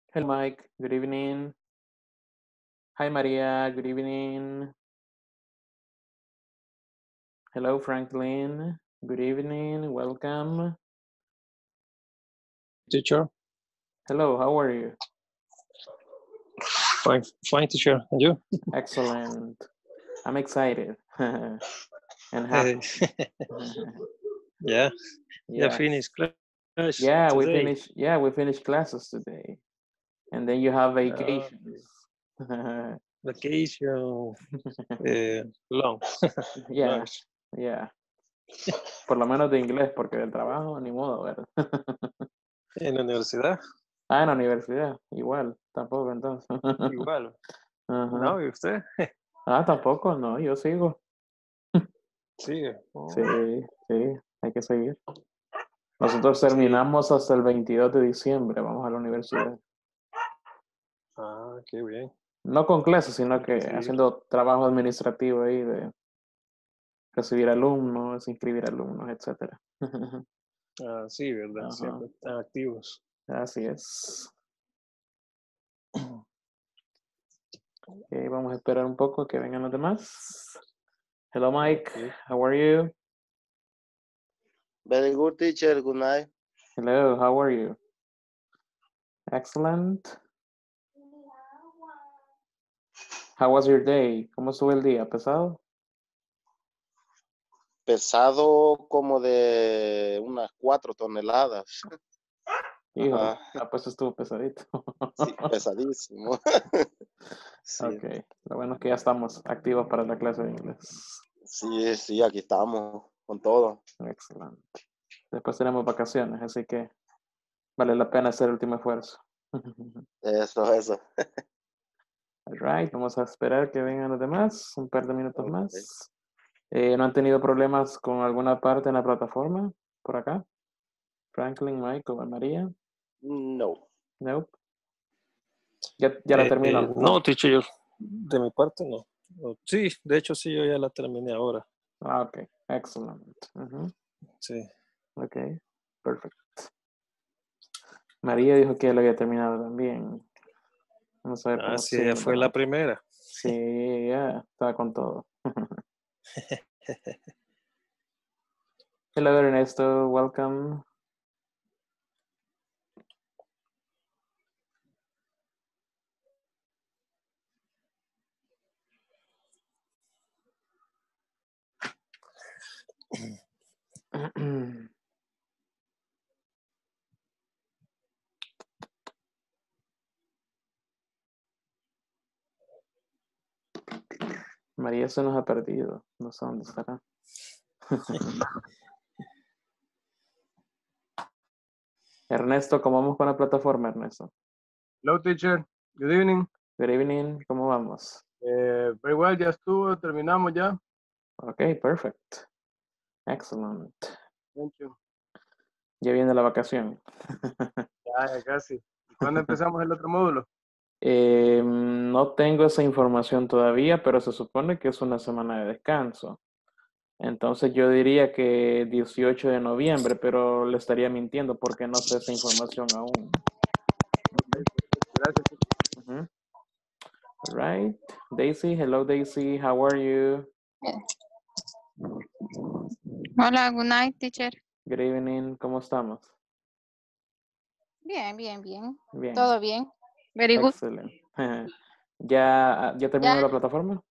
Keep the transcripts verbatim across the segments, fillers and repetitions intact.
Hello, Mike. Good evening. Hi, Maria. Good evening. Hello, Franklin. Good evening. Welcome. Teacher. Hello, how are you? Fine, fine, teacher. And you? Excellent. I'm excited and happy. yeah. Yeah, Yes. finished class Yeah, we today. finished. Yeah, we finished classes today, and then you have Uh, vacations. vacation. eh, long. Yeah, Large. yeah. Por lo menos de inglés, porque del trabajo ni modo, ¿verdad? En la universidad, Ah, en la universidad, igual, tampoco entonces. igual. Ajá. ¿No? ¿Y usted? Ah, tampoco, no, yo sigo. Sigue. Oh, Sí, sí, hay que seguir. Nosotros sí. terminamos hasta el veintidós de diciembre, vamos a la universidad. Ah, qué bien. No con clases, sino Hay que que seguir. haciendo trabajo administrativo ahí de recibir alumnos, inscribir alumnos, etcétera. Ah, sí, ¿verdad? Ajá, Siempre están activos. así es. Ok, vamos a esperar un poco que vengan los demás. Hello, Mike. Okay. How are you? Very good, teacher. Good night. Hello, how are you? Excellent. How was your day? ¿Cómo estuvo el día? ¿Pesado? Pesado como de unas cuatro toneladas. Hijo, Ajá. ah, pues estuvo pesadito. Sí, pesadísimo. Sí. Ok, lo bueno es que ya estamos activos para la clase de inglés. Sí, sí, aquí estamos con todo. Excelente. Después tenemos vacaciones, así que vale la pena hacer el último esfuerzo. Eso, eso. All right, vamos a esperar que vengan los demás, un par de minutos Okay. más. Eh, ¿No han tenido problemas con alguna parte en la plataforma por acá? Franklin, Michael, María. No. Nope. Ya, ya la Eh, terminó. eh, no, teacher, yo, de mi parte no. No. Sí, de hecho sí, yo ya la terminé ahora. Ah, ok, excellent. Uh-huh. Sí. Ok, perfect. María dijo que ya lo había terminado también. Vamos a ver Ah, cómo sí, sigue ella los fue la demás. primera. Sí, ya, está con todo. Hello, Ernesto, welcome. María se nos ha perdido, no sé dónde estará. Ernesto, ¿cómo vamos con la plataforma, Ernesto? Hello, teacher. Good evening. Good evening, ¿cómo vamos? Eh, very well, ya estuvo, terminamos ya. Ok, perfect. Excellent. Thank you. Ya viene la vacación. Ya, ya casi. ¿Y cuándo empezamos el otro módulo? Eh, no tengo esa información todavía, pero se supone que es una semana de descanso. Entonces yo diría que dieciocho de noviembre, pero le estaría mintiendo porque no sé esa información aún. Okay, gracias. Uh-huh. All right. Daisy, hello Daisy, how are you? Hola, good night, teacher. Good evening, ¿cómo estamos? Bien, bien, bien. Bien. Todo bien. Very good. Excelente. ¿Ya, ya terminó Ya. la plataforma?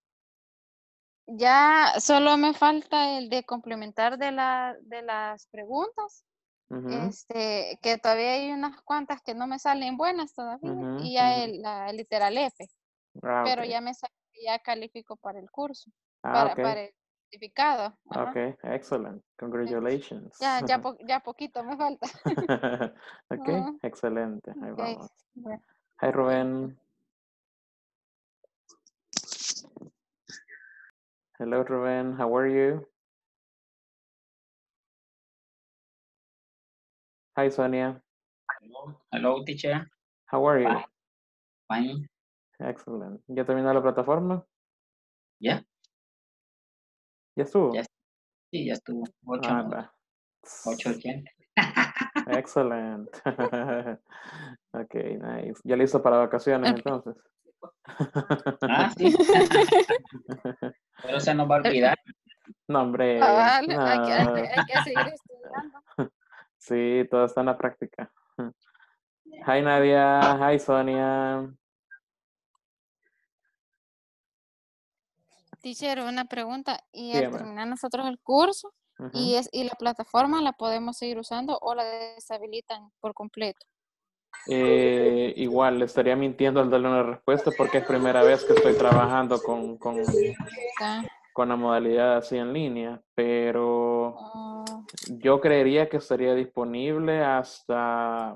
Ya solo me falta el de complementar de, la, de las preguntas. Uh-huh. Este, que todavía hay unas cuantas que no me salen buenas todavía. Uh-huh, y ya uh-huh. el, la, el literal F. Ah, Pero okay. ya me sale que ya califico para el curso. Ah, para, okay. para el certificado. Ajá. Okay, excellent. Congratulations. Ya, ya, po, ya poquito me falta. Okay, uh, excelente. Ahí okay. vamos. Bueno, Hi, Rubén. Hello, Rubén. How are you? Hi, Sonia. Hello, hello, teacher. How are you? Fine. Excellent. ¿Ya terminó la plataforma? ¿Ya? ¿Ya estuvo? Ya, sí, ya estuvo. Ocho, Ah, ¿no? va. Ocho, ochenta. Excelente. Ok, nice. ¿Ya listo para vacaciones Ok. entonces? Ah, sí. Pero se nos va a olvidar. No, hombre. Cabal, hay que, hay que, No. hay que seguir estudiando. Sí, todo está en la práctica. Hi Nadia, hi Sonia. Teacher, una pregunta. ¿Y al Dígame. terminar nosotros el curso Ujú. y, es, y la plataforma la podemos seguir usando o la deshabilitan por completo? Eh, igual, le estaría mintiendo al darle una respuesta porque es primera vez que estoy trabajando con, con, Ah, con la modalidad así en línea, pero oh, yo creería que estaría disponible hasta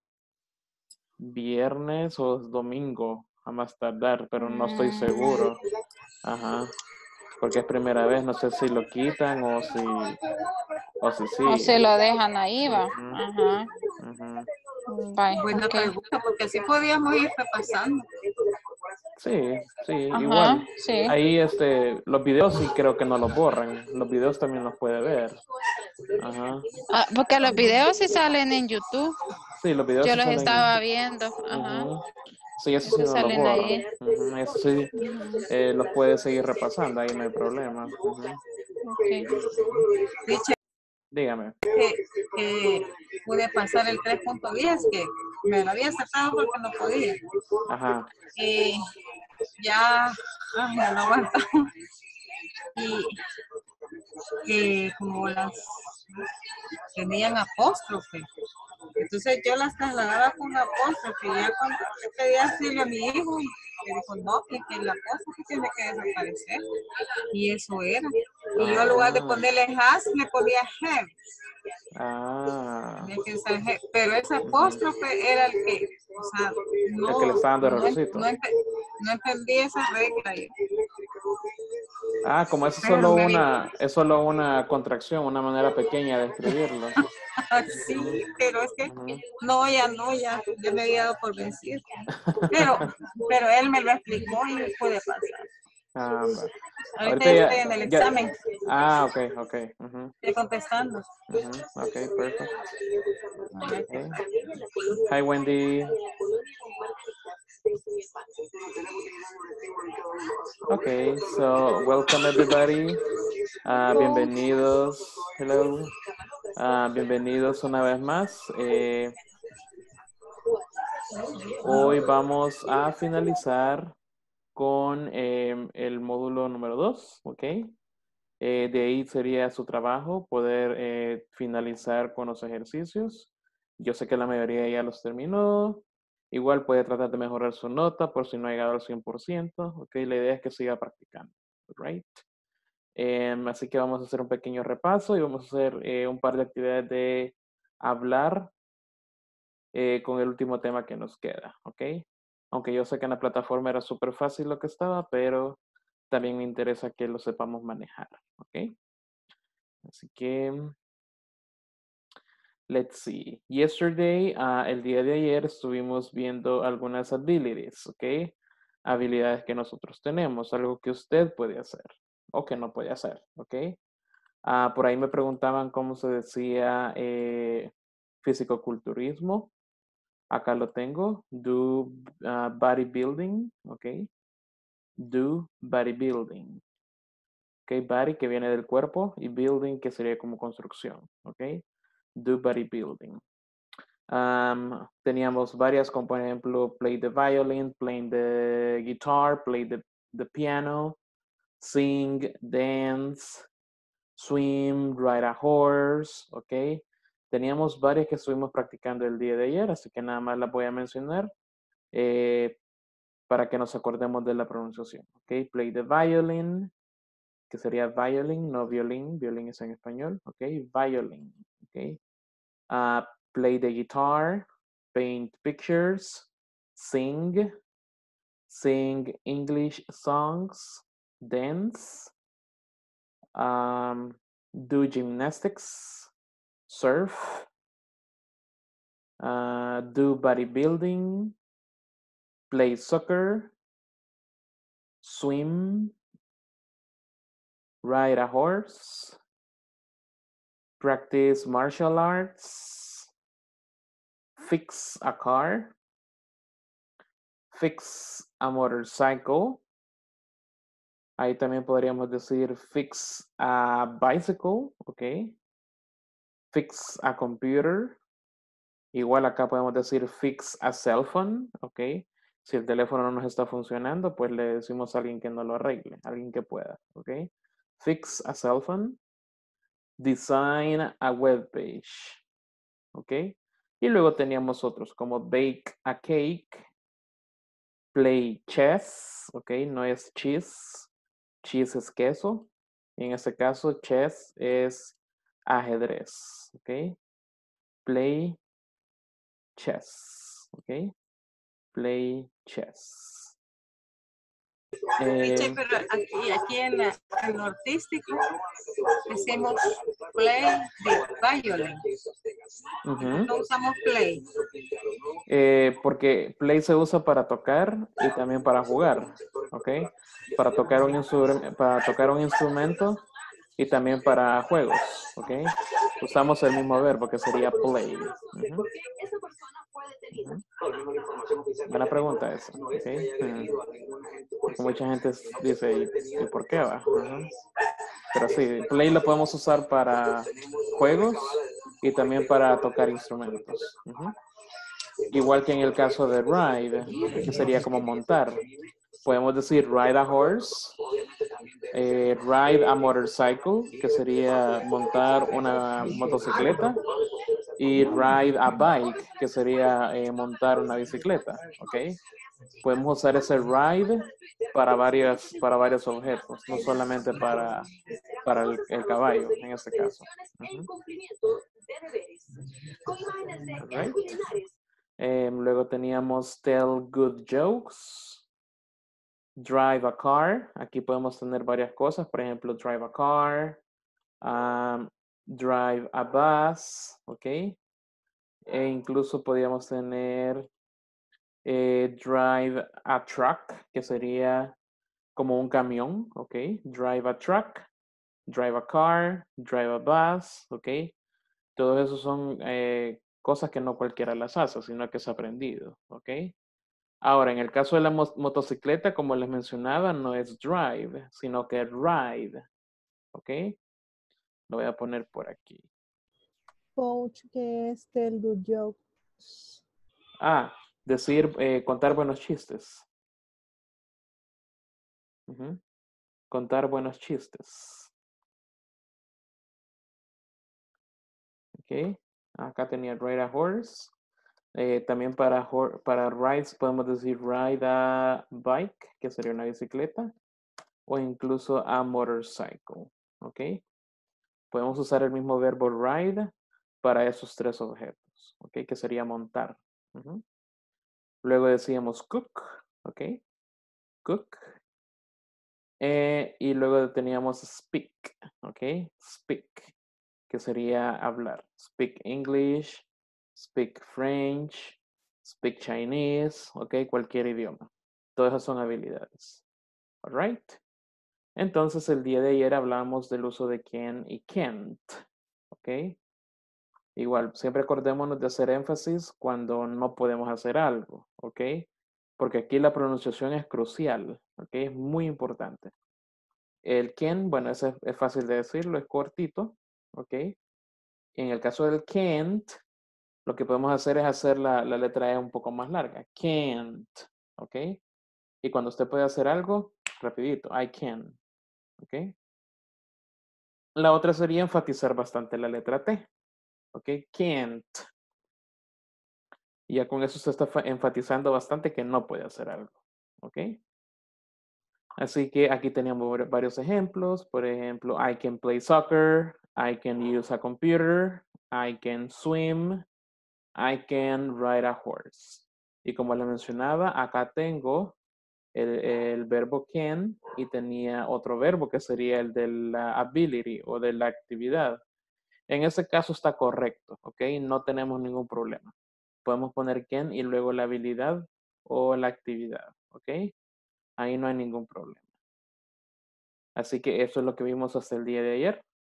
viernes o domingo, a más tardar, pero no estoy mm, seguro. Ajá, porque es primera vez, no sé si lo quitan o si, o si o sigue. se lo dejan ahí, va. Ujú, Ajá. ujú. Bye, Buena ok. pregunta, porque así podíamos ir repasando. Sí, sí, Ajá, igual. sí. Ahí este, los videos sí creo que no los borran. Los videos también los puede ver. Ajá. Ah, porque los videos sí salen en YouTube. Sí, los videos Yo sí los salen. estaba viendo. Ajá. Ujú. Sí, eso sí Esos no los salen borran. ahí. Ujú, eso sí, Ujú, eh, los puede seguir repasando, ahí no hay problema. Ujú. ok. Dice Dígame. que, que pude pasar el tres punto diez, que me lo había sacado porque no podía. Ajá. Y ya, ay, ya no aguanto. Y que como las tenían apóstrofe. Entonces yo las trasladaba con apóstrofe. Ya cuando le pedí auxilio a mi hijo, me dijo, no, que, que el apóstrofe tiene que desaparecer. Y eso era. Y yo en lugar de Ah, ponerle has, le ponía have. ah. Tenía que usar have. Pero ese Ujú. apóstrofe era el que, o sea, El que le no, está dando no, en- errorcito. no, ente- no entendí esa regla. Y- Ah, como es Pero solo me había, una, es solo una contracción, una manera pequeña de escribirlo. Ujú, sí, pero es que ujú. no, ya no, ya, ya me había dado por vencido. Pero, pero él me lo explicó y pude pasar. Ah, va. Ahorita Ahorita ya estoy ya, en el ya. examen, Ah, ok, ok. Ujú, estoy contestando. ujú. Ok, perfect. A ver qué Okay. tal. Hi, Wendy. Okay, so welcome everybody. Ah, bienvenidos. Hello. Ah, bienvenidos una vez más. Eh, hoy vamos a finalizar con em, el módulo número dos, ¿ok? Eh, de ahí sería su trabajo, poder eh, finalizar con los ejercicios. Yo sé que la mayoría ya los terminó. Igual puede tratar de mejorar su nota por si no ha llegado al cien por ciento, ¿ok? La idea es que siga practicando, ¿right? Em, así que vamos a hacer un pequeño repaso y vamos a hacer eh, un par de actividades de hablar eh, con el último tema que nos queda, ¿ok? Aunque yo sé que en la plataforma era súper fácil lo que estaba, pero también me interesa que lo sepamos manejar, ¿ok? Así que, let's see. Yesterday, uh, el día de ayer, estuvimos viendo algunas abilities, ¿ok? Habilidades que nosotros tenemos, algo que usted puede hacer o que no puede hacer, ¿ok? Uh, por ahí me preguntaban cómo se decía eh, fisicoculturismo. Acá lo tengo. Do uh, bodybuilding, ¿ok? Do bodybuilding. ¿Ok? Body que viene del cuerpo y building que sería como construcción, ¿ok? Do bodybuilding. Um, teníamos varias, como por ejemplo, play the violin, play the guitar, play the, the piano, sing, dance, swim, ride a horse, ¿ok? Teníamos varias que estuvimos practicando el día de ayer, así que nada más las voy a mencionar eh, para que nos acordemos de la pronunciación, ¿ok? Play the violin, que sería violin, no violín, violín es en español, ¿ok? Violin, ¿ok? Uh, play the guitar, paint pictures, sing, sing English songs, dance, um, do gymnastics, surf, uh, do bodybuilding, play soccer, swim, ride a horse, practice martial arts, fix a car, fix a motorcycle. Ahí también podríamos decir fix a bicycle, ok. Fix a computer. Igual acá podemos decir fix a cell phone, ok. Si el teléfono no nos está funcionando, pues le decimos a alguien que no lo arregle, alguien que pueda, ok. Fix a cell phone. Design a web page, ok. Y luego teníamos otros como bake a cake, play chess, ok, no es cheese, cheese es queso. En este caso, chess es ajedrez, ok. Play chess, ok. Play chess. Teacher, Eh, pero aquí, aquí en, la- en lo artístico decimos play the violin. ujú. No usamos play. Eh, porque play se usa para tocar y también para jugar, ¿ok? Para tocar un, instru- para tocar un instrumento y también para juegos, ¿ok? Usamos el mismo verbo que sería play. Ujú. Ujú. Buena pregunta esa, ¿ok? Mm. Porque mucha gente dice, ¿y, y por qué va? Ujú. Pero sí, play lo podemos usar para juegos y también para tocar instrumentos. Ujú. Igual que en el caso de ride, que sería como montar. Podemos decir ride a horse, eh, ride a motorcycle, que sería montar una motocicleta, y ride a bike, que sería eh, montar una bicicleta, ¿ok? Podemos usar ese ride para varios, para varios objetos, no solamente para, para el, el caballo, en este caso. Uh-huh. Right. Eh, luego teníamos tell good jokes, drive a car. Aquí podemos tener varias cosas, por ejemplo, drive a car, um, drive a bus, ¿ok? E incluso podríamos tener eh, drive a truck, que sería como un camión, ¿ok? Drive a truck, drive a car, drive a bus, ¿ok? Todos esos son eh, cosas que no cualquiera las hace, sino que es aprendido, ¿ok? Ahora, en el caso de la mo- motocicleta, como les mencionaba, no es drive, sino que ride, ¿ok? Lo voy a poner por aquí. Coach, que es tell good jokes. Ah, decir, eh, contar buenos chistes. Ujú. Contar buenos chistes. Ok. Acá tenía ride a horse. Eh, también para, hor- para rides podemos decir ride a bike, que sería una bicicleta. O incluso a motorcycle. Ok. Podemos usar el mismo verbo ride para esos tres objetos. Ok. Que sería montar. Ujú. Luego decíamos cook. Ok. Cook. Eh, y luego teníamos speak. Ok. Speak. Que sería hablar. Speak English, speak French, speak Chinese, ok, cualquier idioma. Todas esas son habilidades. All right. Entonces, el día de ayer hablamos del uso de can y can't, ok. Igual, siempre acordémonos de hacer énfasis cuando no podemos hacer algo, ok. Porque aquí la pronunciación es crucial, ok, es muy importante. El can, bueno, ese es, es fácil de decirlo, es cortito, ok. En el caso del can't, lo que podemos hacer es hacer la, la letra E un poco más larga. Can't, ¿ok? Y cuando usted puede hacer algo, rapidito, I can, ¿ok? La otra sería enfatizar bastante la letra T, ¿ok? Can't. Y ya con eso usted está enfatizando bastante que no puede hacer algo, ¿ok? Así que aquí teníamos varios ejemplos. Por ejemplo, I can play soccer, I can use a computer, I can swim, I can ride a horse. Y como le mencionaba, acá tengo el, el verbo can y tenía otro verbo que sería el de la ability o de la actividad. En ese caso está correcto, ¿ok? No tenemos ningún problema. Podemos poner can y luego la habilidad o la actividad, ¿ok? Ahí no hay ningún problema. Así que eso es lo que vimos hasta el día de ayer.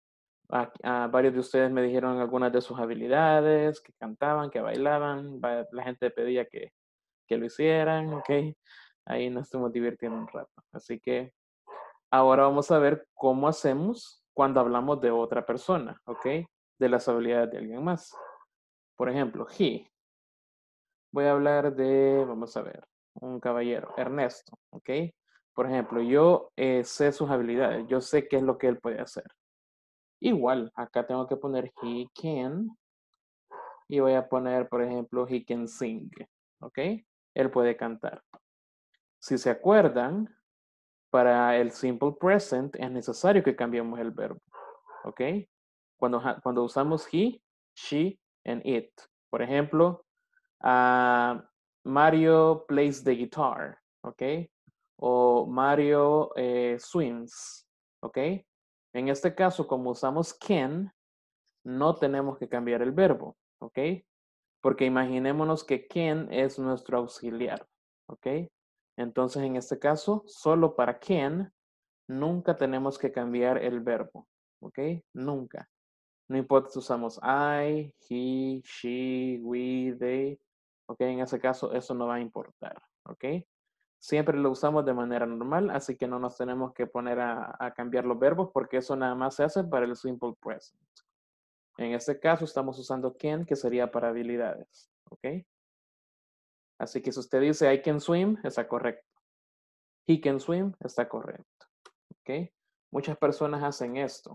A, a varios de ustedes me dijeron algunas de sus habilidades, que cantaban, que bailaban. Va- La gente pedía que, que lo hicieran, ¿ok? Ahí nos estuvimos divirtiendo un rato. Así que ahora vamos a ver cómo hacemos cuando hablamos de otra persona, ¿ok? De las habilidades de alguien más. Por ejemplo, he. Voy a hablar de, vamos a ver, un caballero, Ernesto, ¿ok? Por ejemplo, yo eh, sé sus habilidades, yo sé qué es lo que él puede hacer. Igual, acá tengo que poner he can y voy a poner, por ejemplo, he can sing, ¿ok? Él puede cantar. Si se acuerdan, para el simple present es necesario que cambiemos el verbo, ¿ok? Cuando, cuando usamos he, she, and it. Por ejemplo, uh, Mario plays the guitar, ¿ok? O Mario eh, swims, ¿ok? En este caso, como usamos can, no tenemos que cambiar el verbo, ¿ok? Porque imaginémonos que can es nuestro auxiliar, ¿ok? Entonces, en este caso, solo para can, nunca tenemos que cambiar el verbo, ¿ok? Nunca. No importa si usamos I, he, she, we, they, ¿ok? En ese caso, eso no va a importar, ¿ok? Siempre lo usamos de manera normal, así que no nos tenemos que poner a, a cambiar los verbos porque eso nada más se hace para el simple present. En este caso estamos usando can, que sería para habilidades, ¿ok? Así que si usted dice I can swim, está correcto. He can swim, está correcto, ¿ok? Muchas personas hacen esto.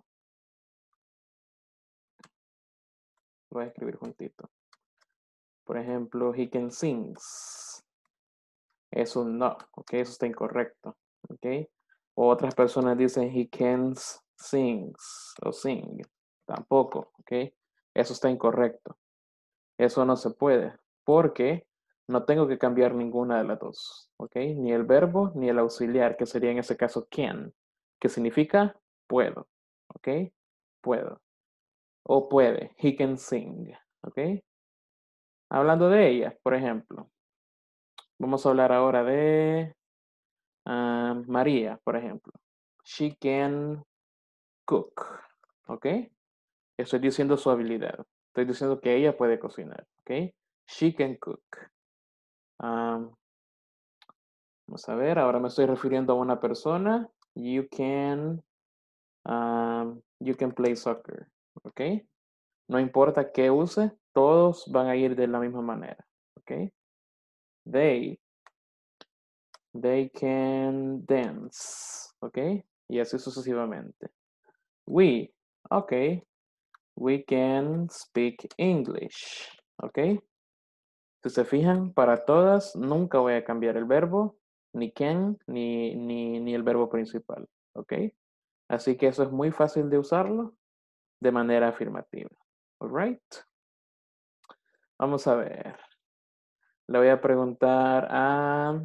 Lo voy a escribir juntito. Por ejemplo, he can sings. Eso no, ¿ok? Eso está incorrecto, ¿ok? O otras personas dicen he can sings o sing. Tampoco, ¿ok? Eso está incorrecto. Eso no se puede, porque no tengo que cambiar ninguna de las dos, ¿ok? Ni el verbo ni el auxiliar, que sería en ese caso can, que significa puedo, ¿ok? Puedo. O puede, he can sing, ¿ok? Hablando de ella, por ejemplo, vamos a hablar ahora de uh, María, por ejemplo. She can cook, ¿ok? Estoy diciendo su habilidad. Estoy diciendo que ella puede cocinar, ¿ok? She can cook. Um, vamos a ver, ahora me estoy refiriendo a una persona. You can, um, you can play soccer, ¿ok? No importa qué use, todos van a ir de la misma manera, ¿ok? They, they can dance, ¿ok? Y así sucesivamente. We, ¿ok? We can speak English, ¿ok? Si se fijan, para todas nunca voy a cambiar el verbo, ni can, ni, ni, ni el verbo principal, ¿ok? Así que eso es muy fácil de usarlo de manera afirmativa, all right? Vamos a ver. Le voy a preguntar a...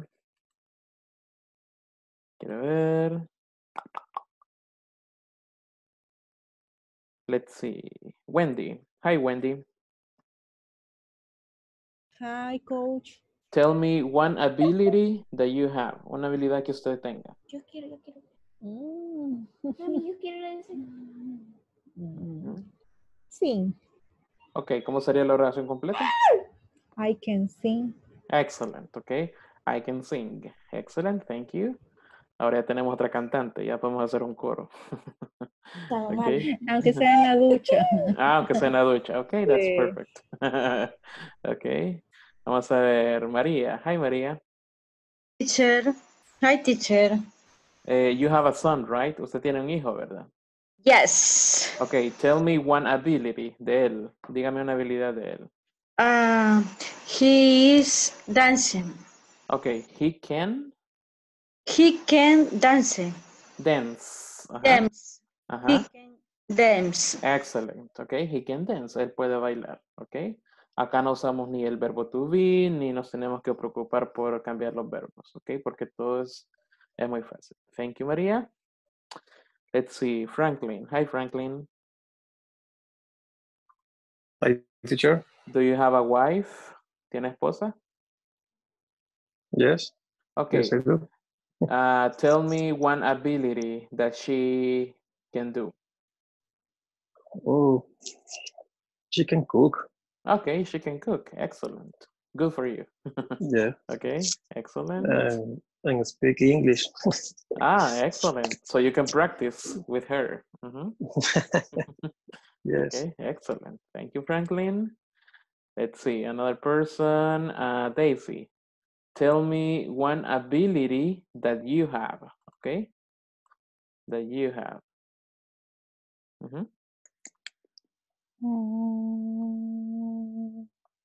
Quiero ver. Let's see. Wendy. Hi, Wendy. Hi, coach. Tell me one ability that you have. Una habilidad que usted tenga. Yo quiero, yo quiero. Mm. Mami, yo quiero ese. Mm. Sing. Ok, ¿cómo sería la oración completa? I can sing. Excellent, ok. I can sing. Excellent, thank you. Ahora ya tenemos otra cantante, ya podemos hacer un coro. Okay. Aunque sea en la ducha. Ah, aunque sea en la ducha. Ok, that's Sí. perfect. Ok. Vamos a ver, María. Hi, María. Teacher. Hi, teacher. Uh, you have a son, right? Usted tiene un hijo, ¿verdad? Yes. Ok, tell me one ability de él. Dígame una habilidad de él. Uh, he is dancing. Ok, he can He can dance. dance. Ajá. Dance. Ajá. He can dance. Excellent. Ok, he can dance. Él puede bailar. Ok. Acá no usamos ni el verbo to be, ni nos tenemos que preocupar por cambiar los verbos. Ok, porque todo es, es muy fácil. Thank you, María. Let's see, Franklin. Hi, Franklin. Hi, teacher. Do you have a wife? ¿Tiene esposa? Yes. Okay. Yes, I do. Uh, tell me one ability that she can do. Oh, she can cook. Okay, she can cook. Excellent. Good for you. Yeah. Okay, excellent. And, and speak English. Ah, excellent. So you can practice with her. Mhm. Yes. Okay, excellent. Thank you, Franklin. Let's see, another person, uh, Daisy. Tell me one ability that you have, okay? That you have. Mhm. Mm,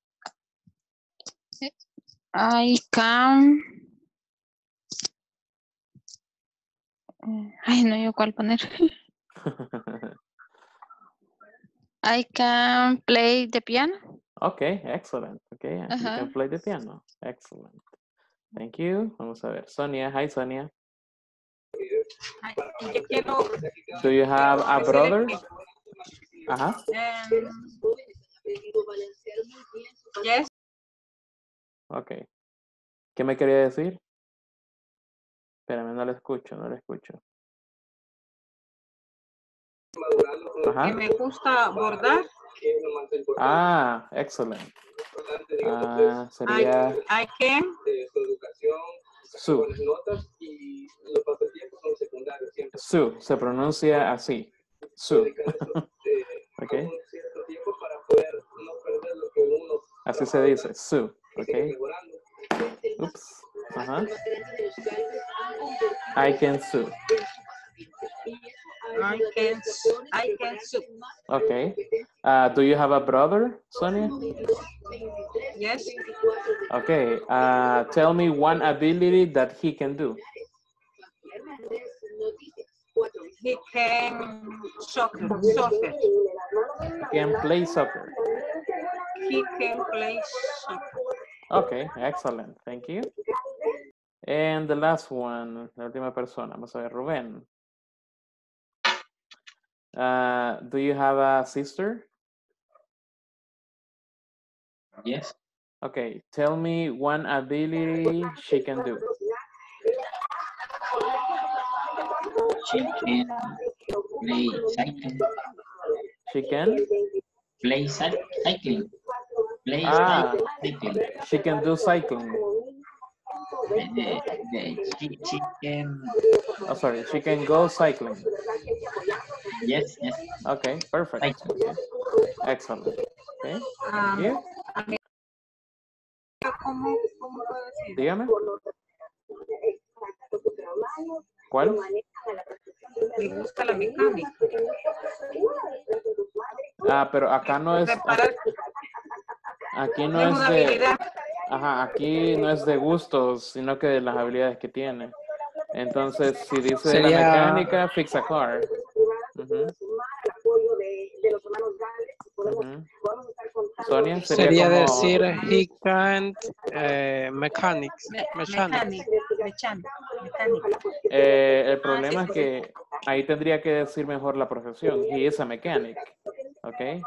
I can. Ay, no, yo cuál poner. I can play the piano. Okay, excellent. Okay, you Ajá. can play the piano. Excellent. Thank you. Vamos a ver. Sonia, hi Sonia. Ay, y yo quiero, Do you have a decirle brother? que, Ajá. em, yes, Okay. ¿Qué me quería decir? Espérame, no le escucho, no le escucho. que Ajá. me gusta bordar. Ah, excellent. Ah, I, sería I can. Sue. Sue, se pronuncia así. Sue. Ok. Así se dice, Sue. Ok. Oops. Ajá. I can sue. I can, I can soup. Okay. Uh, do you have a brother, Sonia? Yes. Okay. Uh, tell me one ability that he can do. He can soccer, soccer. He can play soccer. He can play soccer. Okay, excellent. Thank you. And the last one, la última persona. Vamos a ver, Rubén. Uh, do you have a sister? Yes. Okay, tell me one ability she can do. She can play cycling. She can? Play cy- cycling. Play Ah, cycling. she can do cycling. The, the, the, she, she can. Oh, sorry, she can go cycling. Yes, yes. Okay, perfect. Cycling. Okay. Excellent. Okay, thank Um, you. ¿Cómo, cómo puedo decir? Dígame. ¿Cuál? Me gusta la mecánica. Ah, pero acá no es, Reparar. aquí no Es es una de, habilidad. ajá, aquí no es de gustos, sino que de las habilidades que tiene. Entonces, si dice de la Sería- mecánica, fix a car. Ujú. Ujú. Sonia, sería, Sería como... decir he can't eh, mechanics, Me- mechanics. Mecánica. Mecánica. Mecánica. Eh, el Ah, problema sí, es que ahí tendría que decir mejor la profesión. He is a mechanic. ¿Ok?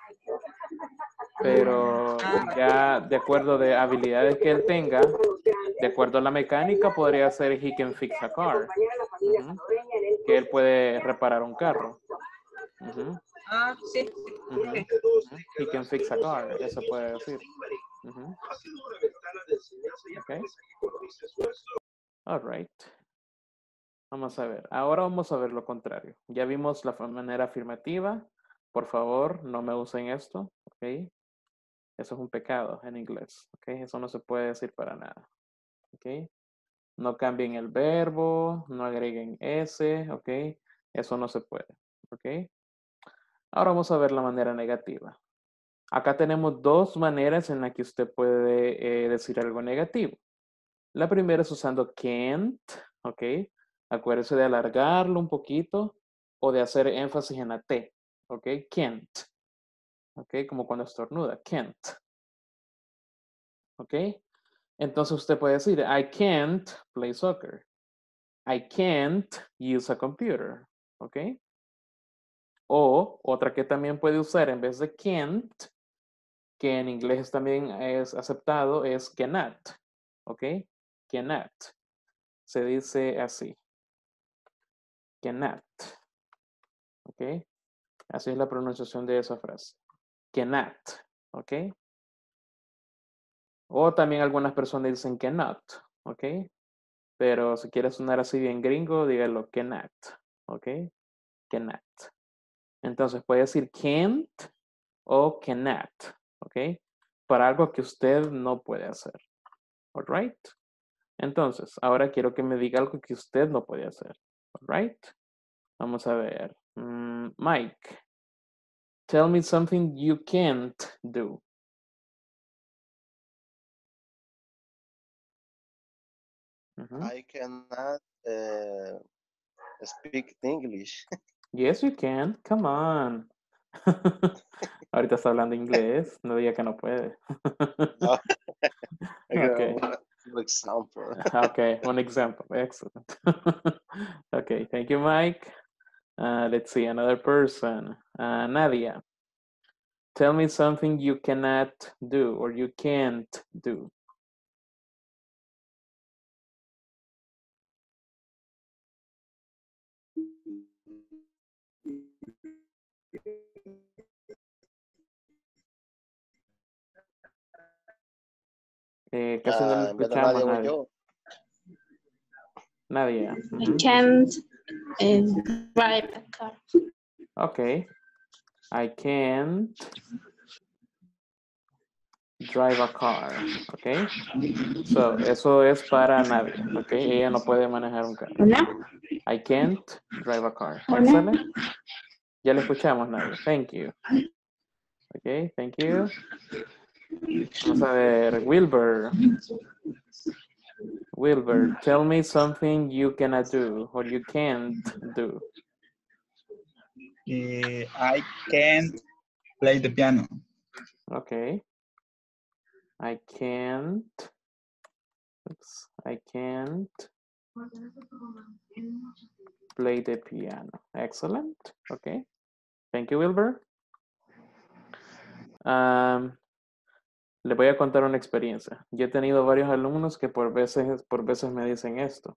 Pero ya de acuerdo de habilidades que él tenga, de acuerdo a la mecánica, podría ser he can fix a car. Ujú. Que él puede reparar un carro. Ujú. Ah, sí. Ujú. Ujú. He can fix a car, eso puede decir. Ujú. Okay. All right. Vamos a ver. Ahora vamos a ver lo contrario. Ya vimos la manera afirmativa. Por favor, no me usen esto. Ok. Eso es un pecado en inglés. Ok. Eso no se puede decir para nada. Ok. No cambien el verbo. No agreguen S. Ok. Eso no se puede. Ok. Ahora vamos a ver la manera negativa. Acá tenemos dos maneras en las que usted puede eh, decir algo negativo. La primera es usando can't, ¿ok? Acuérdese de alargarlo un poquito o de hacer énfasis en la T, ¿ok? Can't, ¿ok? Como cuando estornuda, can't, ¿ok? Entonces usted puede decir, I can't play soccer. I can't use a computer, ¿ok? O otra que también puede usar en vez de can't, que en inglés también es aceptado, es cannot, ¿ok? Cannot. Se dice así. Cannot. ¿Ok? Así es la pronunciación de esa frase. Cannot, ¿ok? O también algunas personas dicen cannot, ¿ok? Pero si quieres sonar así bien gringo, dígalo cannot, ¿ok? Cannot. Entonces puede decir can't o cannot, ¿ok? Para algo que usted no puede hacer, all right? Entonces, ahora quiero que me diga algo que usted no puede hacer, all right? Vamos a ver. Mm, Mike, tell me something you can't do. Uh-huh. I cannot uh, speak English. Yes, you can. Come on. Ahorita está hablando inglés. No diga que no puede. No. Okay. For example. Okay, one example. Excellent. Okay, thank you, Mike. Uh, let's see, another person. Uh, Nadia, tell me something you cannot do or you can't do. Eh, casi no Ah, le en vez de escuchamos, nadie voy Nadia. yo. Nadia. I Mhm. can't uh, drive a car. Okay. I can't drive a car. Okay. So, eso es para Nadia. Okay. Ella no puede manejar un carro. Hola. I can't drive a car. Hola. Excellent. Ya le escuchamos, Nadia. Thank you. Okay. Thank you. Vamos a ver. Wilbur. Wilbur, tell me something you cannot do or you can't do. Uh, I can't play the piano. Okay. I can't. Oops, I can't play the piano. Excellent. Okay. Thank you, Wilbur. Um, le voy a contar una experiencia. Yo he tenido varios alumnos que por veces, por veces me dicen esto.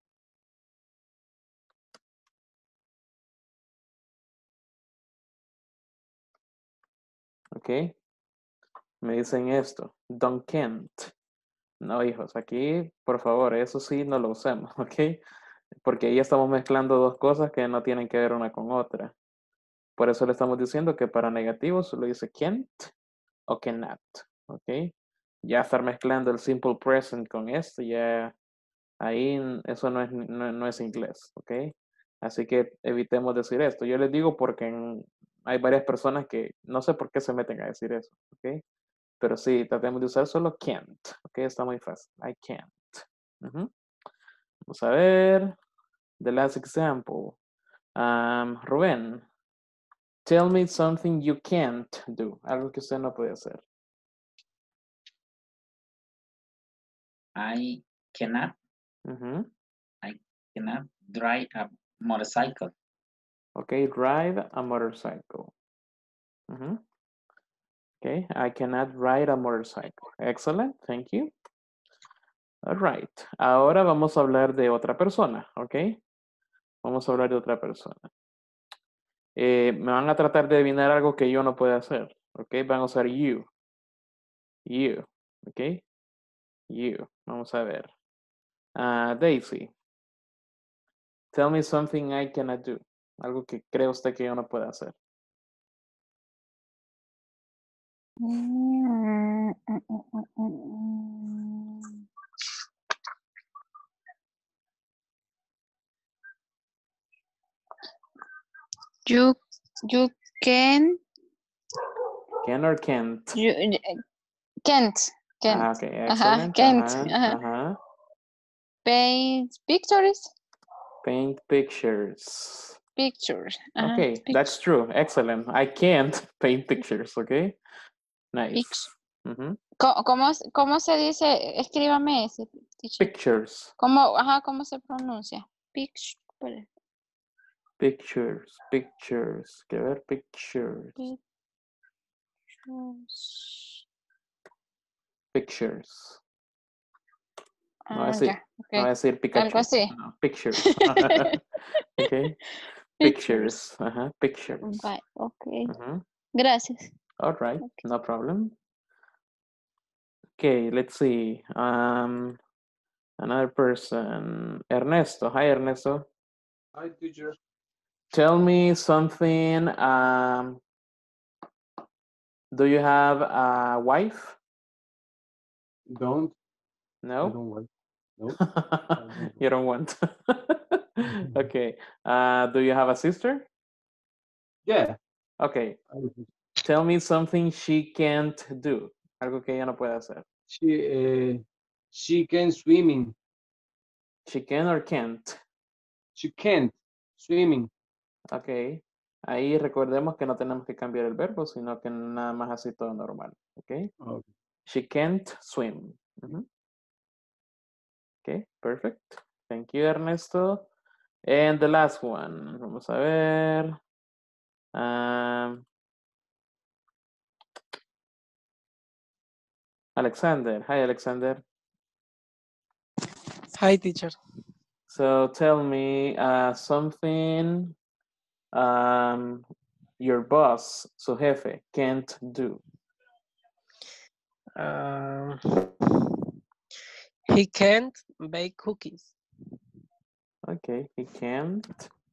Ok. Me dicen esto. Don't can't. No, hijos, aquí, por favor, eso sí no lo usemos, ¿ok? Porque ahí estamos mezclando dos cosas que no tienen que ver una con otra. Por eso le estamos diciendo que para negativos lo dice can't o cannot, ¿ok? Ya estar mezclando el simple present con esto, ya ahí eso no es, no, no es inglés, ¿ok? Así que evitemos decir esto. Yo les digo porque en, hay varias personas que no sé por qué se meten a decir eso, ¿ok? Pero sí, tratemos de usar solo can't, ¿ok? Está muy fácil. I can't. Uh-huh. Vamos a ver. The last example. Um, Rubén, tell me something you can't do. Algo que usted no puede hacer. I cannot. Uh-huh. I cannot drive a motorcycle. Okay, ride a motorcycle. Uh-huh. Okay, I cannot ride a motorcycle. Excellent, thank you. All right, ahora vamos a hablar de otra persona, ¿ok? Vamos a hablar de otra persona. Eh, me van a tratar de adivinar algo que yo no puedo hacer, ¿ok? Van a usar you. You, ¿ok? You. Vamos a ver. Uh, Daisy, tell me something I cannot do. Algo que cree usted que yo no puedo hacer. Mm, mm, mm, mm, mm. You, you can, Can or can't? you, can't, can't. Ah, okay, Ajá, excellent. can't. Ajá, Ajá. ajá. Paint pictures. Paint pictures. Pictures. Ajá, Okay, pictures. that's true. Excellent. I can't paint pictures, okay? Nice. Pics- Ujú. ¿Cómo, cómo, cómo se dice? Escríbame ese, teacher. Pictures. ¿Cómo, ajá, ¿cómo se pronuncia? Pictures. Pictures. Pictures. Que ver, pictures. Pictures. Pictures. No voy a Ah, decir, ya, no voy a ok. decir Pikachu. Algo así. No, pictures. Okay. Pictures. Uh-huh. Pictures. Bye. Okay. Uh-huh. Gracias. All right. No problem. Okay, let's see. Um, another person. Ernesto. Hi, Ernesto. Hi, teacher. Tell me something. Um, do you have a wife? Don't. No? I don't want. No. You don't want. Okay. Uh, do you have a sister? Yeah. Okay. Tell me something she can't do. Algo que ella no puede hacer. She, uh, she can swimming. She can or can't. She can't swimming. Ok. Ahí recordemos que no tenemos que cambiar el verbo, sino que nada más así todo normal. Ok. Okay. She can't swim. Uh-huh. Ok, perfect. Thank you, Ernesto. And the last one. Vamos a ver. Um, Alexander. Hi, Alexander. Hi, teacher. So tell me uh, something um, your boss, su jefe, can't do. Um, he can't bake cookies. Okay, he can't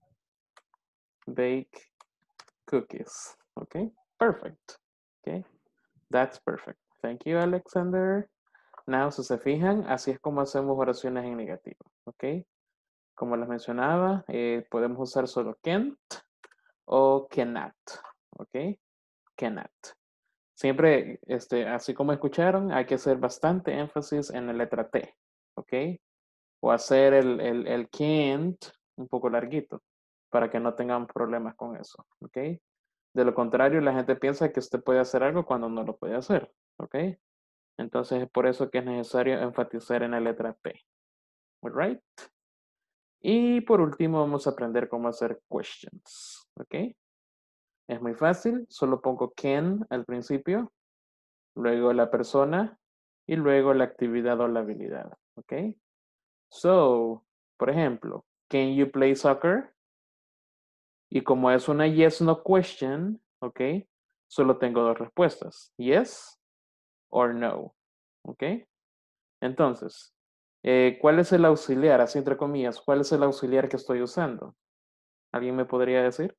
bake cookies. Okay, perfect. Okay, that's perfect. Thank you, Alexander. Now, si se fijan, así es como hacemos oraciones en negativo. Ok, como les mencionaba, eh, podemos usar solo can't o cannot. Ok, cannot. Siempre, este, así como escucharon, hay que hacer bastante énfasis en la letra T. Ok, o hacer el, el, el can't un poco larguito para que no tengan problemas con eso. Ok, de lo contrario, la gente piensa que usted puede hacer algo cuando no lo puede hacer. Ok. Entonces es por eso que es necesario enfatizar en la letra P. All right. Y por último vamos a aprender cómo hacer questions. ¿Ok? Es muy fácil. Solo pongo can al principio. Luego la persona. Y luego la actividad o la habilidad. ¿Ok? So, por ejemplo, can you play soccer? Y como es una yes no question, ¿ok? Solo tengo dos respuestas. Yes or no. ¿Ok? Entonces, eh, ¿cuál es el auxiliar? Así entre comillas, ¿cuál es el auxiliar que estoy usando? ¿Alguien me podría decir?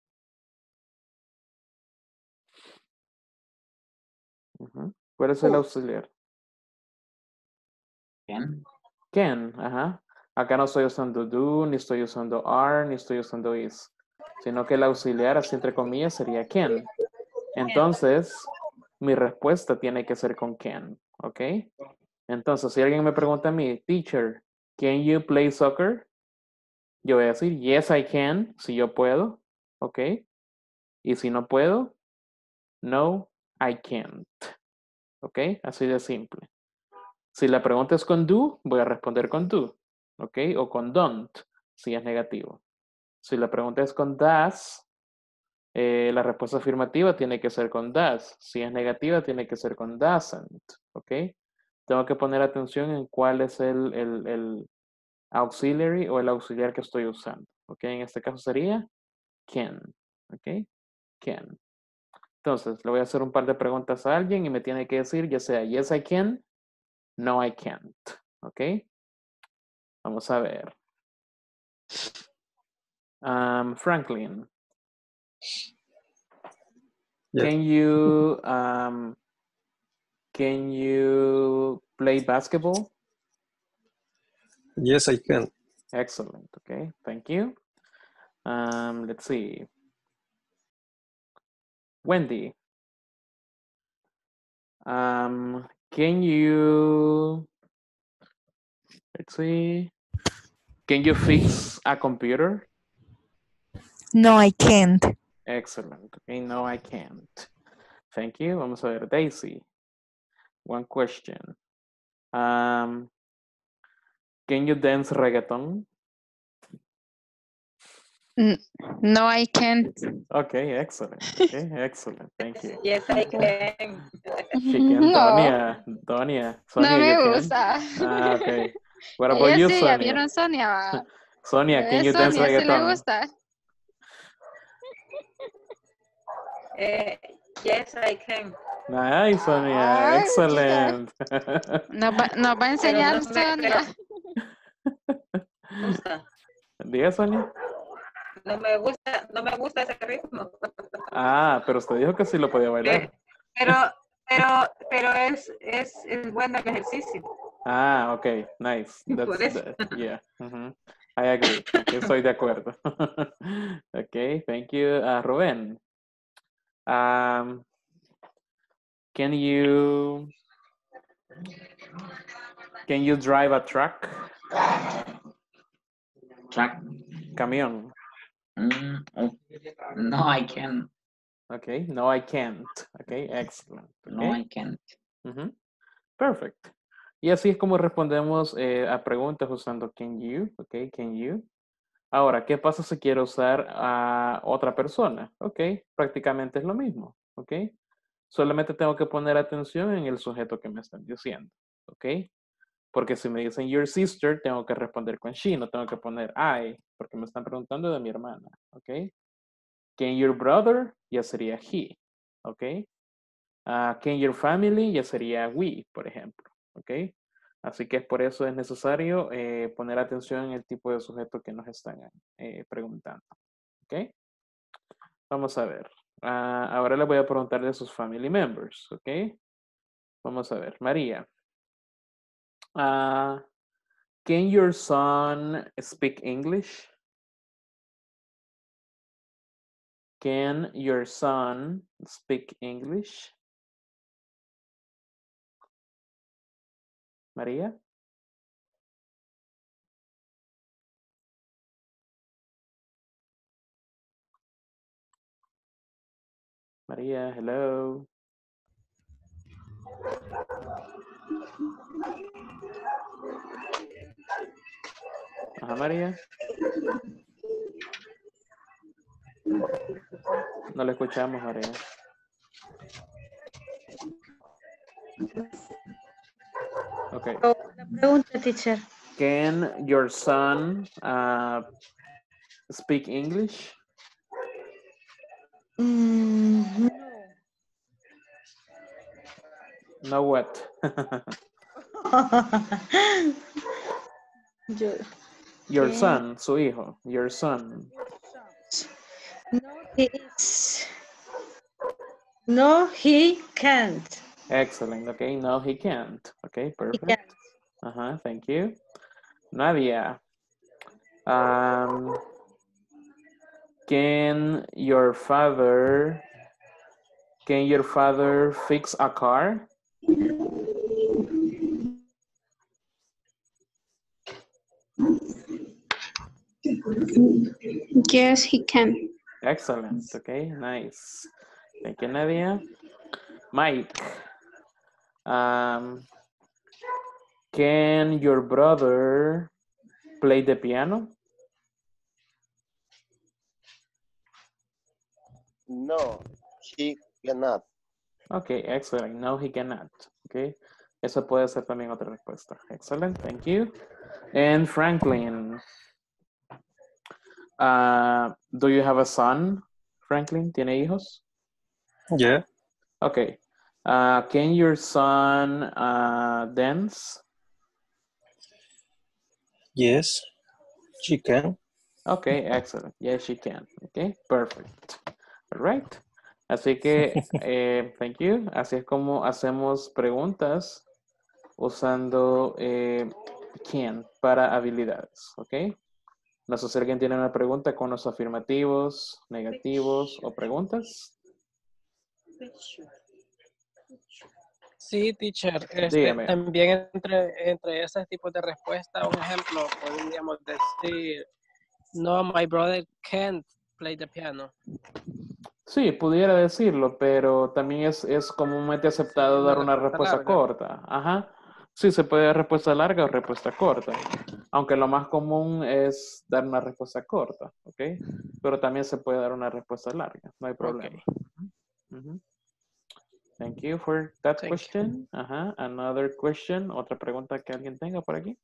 Uh-huh. ¿Cuál es el auxiliar? Can. Can, ajá. Acá no estoy usando do, ni estoy usando are, ni estoy usando is. Sino que el auxiliar, así entre comillas, sería can. Entonces, mi respuesta tiene que ser con can, ¿ok? Entonces, si alguien me pregunta a mí, teacher, can you play soccer? Yo voy a decir, yes, I can, si yo puedo, ¿ok? Y si no puedo, no, I can't, ¿ok? Así de simple. Si la pregunta es con do, voy a responder con do, ¿ok? O con don't, si es negativo. Si la pregunta es con does, eh, la respuesta afirmativa tiene que ser con does. Si es negativa, tiene que ser con doesn't, ¿ok? Tengo que poner atención en cuál es el, el, el auxiliary o el auxiliar que estoy usando, ¿ok? En este caso sería can, ¿ok? Can. Entonces, le voy a hacer un par de preguntas a alguien y me tiene que decir ya sea yes I can, no I can't, ¿ok? Vamos a ver. Um, Franklin. Yes. Can you um, can you play basketball? Yes, I can. Excellent. Okay, thank you. Um, let's see. Wendy. Um, can you let's see. Can you fix a computer? No, I can't. Excellent. Okay, no, I can't. Thank you. Vamos a ver, Daisy. One question. Um, can you dance reggaeton? No, I can't. Okay, excellent. Okay, excellent. Thank you. Yes, I can. She can. No, Donia. Donia. Sonia, no me you can? gusta. Ah, okay. What about Ella you, sí, ya Sonia? vieron Sonia. Va. Sonia, can Eh, you dance Sonia sí le reggaeton? gusta. Eh, yes, I can. Nice, Sonia. Ay, Excellent. Nos va, nos va a Pero enseñar no me, Sonia. pero me gusta. Diga, Sonia. No me gusta, no me gusta ese ritmo. Ah, pero usted dijo que sí lo podía bailar. Pero, pero, pero es, es, es bueno el ejercicio. Ah, okay, nice. That's, Por eso. that, yeah. Mhm. I agree. Okay, estoy de acuerdo. Okay, thank you, uh, Rubén. Um, can you can you drive a truck? Truck. Camión. Mm, oh, no, I can. Okay, no, I can't. Okay, excellent. Okay. No, I can't. Mhm. Perfect. Y así es como respondemos eh, a preguntas usando can you. Okay, can you. Ahora, ¿qué pasa si quiero usar a otra persona? Ok, prácticamente es lo mismo. Ok, solamente tengo que poner atención en el sujeto que me están diciendo. Ok, porque si me dicen your sister, tengo que responder con she, no tengo que poner I, porque me están preguntando de mi hermana. Ok, can your brother, ya sería he. Ok, uh, can your family, ya sería we, por ejemplo. Ok, así que por eso es necesario eh, poner atención en el tipo de sujeto que nos están eh, preguntando. ¿Ok? Vamos a ver. Uh, ahora le voy a preguntar de sus family members. ¿Ok? Vamos a ver. María. Uh, can your son speak English? Can your son speak English? María. María, hello. Ajá, María. No le escuchamos, María. Okay. La pregunta, teacher. Can your son uh, speak English? Mm, No what? Yo, Your ¿qué? son, su hijo. Your son. No, he is. No, he can't. Excellent. Okay. No, he can't. Okay. He Perfect. can't. Uh-huh. Thank you. Nadia. Um, can your father can your father fix a car? Yes, he can. Excellent. Okay. Nice. Thank you, Nadia. Mike. Um, can your brother play the piano? No, he cannot. Okay, excellent. No, he cannot. Okay. Eso puede ser también otra respuesta. Excellent. Thank you. And Franklin. Uh, do you have a son, Franklin? ¿Tiene hijos? Yeah. Okay. Uh, can your son uh, dance? Yes, she can. Okay, excellent. Yes, she can. Okay, perfect. All right. Así que, eh, thank you. Así es como hacemos preguntas usando eh, can para habilidades. Ok. No sé si alguien tiene una pregunta con los afirmativos, negativos o preguntas. Sí, teacher. Este, Dígame. también entre, entre esos tipos de respuesta, un ejemplo, podríamos decir, no, my brother can't play the piano. Sí, pudiera decirlo, pero también es, es comúnmente aceptado Una dar una respuesta respuesta larga. corta. Ajá. Sí, se puede dar respuesta larga o respuesta corta. Aunque lo más común es dar una respuesta corta, ¿ok? Pero también se puede dar una respuesta larga, no hay problema. Okay. Uh-huh. Thank you for that Thank question. Ajá. Another question. Otra pregunta que alguien tenga por aquí.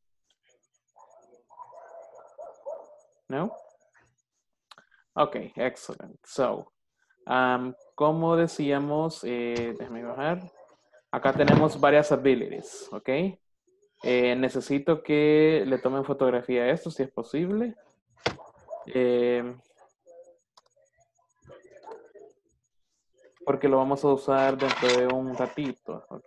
No? Okay, excellent. So, um, como decíamos, eh, déjame bajar. Acá tenemos varias abilities, ¿ok? Eh, necesito que le tomen fotografía a esto, si es posible. Eh, porque lo vamos a usar dentro de un ratito, ¿ok?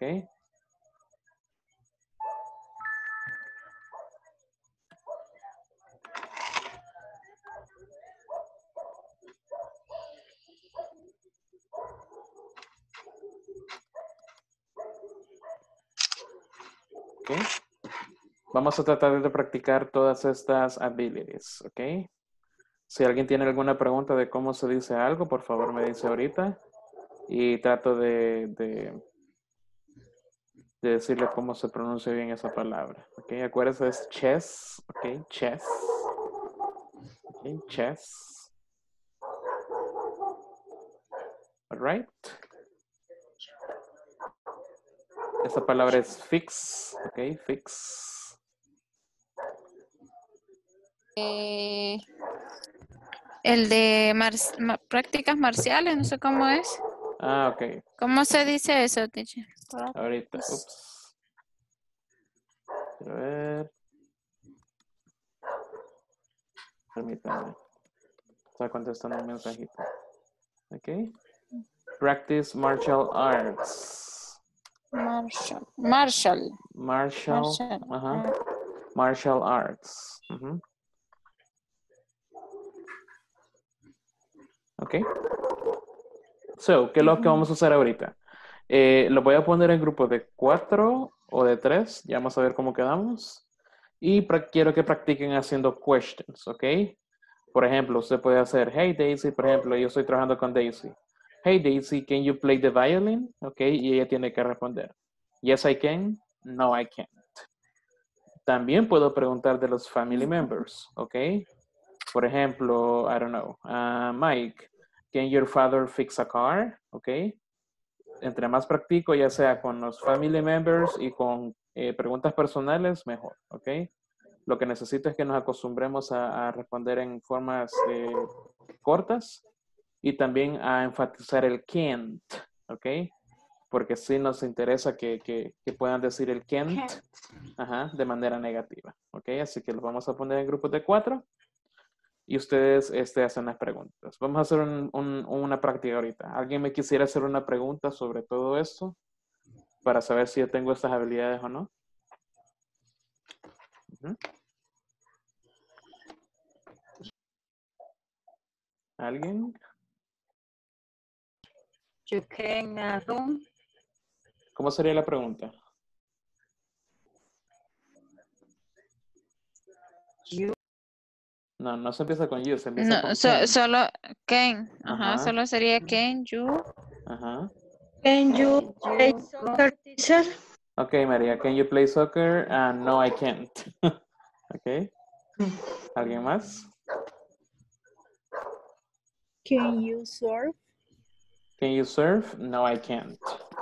¿Ok? Vamos a tratar de practicar todas estas abilities, ¿ok? Si alguien tiene alguna pregunta de cómo se dice algo, por favor me dice ahorita. Y trato de, de, de decirle cómo se pronuncia bien esa palabra. ¿Ok? Acuérdense, es chess. ¿Ok? Chess. ¿Ok? Chess. All right. Esa palabra es fix. ¿Ok? Fix. Eh, el de mar- ma- prácticas marciales, no sé cómo es. Ah, ok. ¿Cómo se dice eso, teacher? Ahorita. Ups. Quiero ver. Permítanme. Está contestando un mensajito. Ok. Practice martial arts. Marshall. Marshall. Martial. Martial. Ajá. Martial arts. Ujú. Ok. So, ¿qué es lo que vamos a hacer ahorita? Eh, lo voy a poner en grupos de cuatro o de tres. Ya vamos a ver cómo quedamos. Y pra- quiero que practiquen haciendo questions, ¿ok? Por ejemplo, usted puede hacer, hey Daisy, por ejemplo, yo estoy trabajando con Daisy. Hey Daisy, can you play the violin? ¿Ok? Y ella tiene que responder. Yes, I can. No, I can't. También puedo preguntar de los family members, ¿ok? Por ejemplo, I don't know, uh, Mike, can your father fix a car? ¿Ok? Entre más practico, ya sea con los family members y con eh, preguntas personales, mejor, ¿ok? Lo que necesito es que nos acostumbremos a, a responder en formas eh, cortas y también a enfatizar el can't, ¿ok? Porque sí nos interesa que, que, que puedan decir el can't, ajá, de manera negativa, ¿ok? Así que los vamos a poner en grupos de cuatro y ustedes este, hacen las preguntas. Vamos a hacer un, un, una práctica ahorita. ¿Alguien me quisiera hacer una pregunta sobre todo esto para saber si yo tengo estas habilidades o no? Uh-huh. ¿Alguien? You can uh, room. ¿Cómo sería la pregunta? You. No, no se empieza con you, se empieza No, con so- can. solo Ken. Ajá, Ajá. solo sería Ken, you. Ajá. Can you play soccer, teacher? Ok, María, can you play soccer? Uh, no, I can't. Ok. ¿Alguien más? Can you surf? Can you surf? No, I can't.